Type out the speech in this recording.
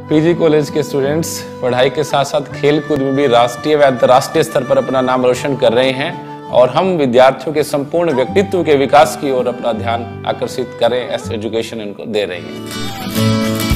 PG college के students पढ़ाई के साथ साथ खेल कूद में भी राष्ट्रीय व अंतर्राष्ट्रीय स्तर पर अपना नाम रोशन कर रहे हैं और हम विद्यार्थियों के संपूर्ण व्यक्तित्व के विकास की ओर अपना ध्यान आकर्षित करें, ऐसे एजुकेशन इनको दे रहे हैं।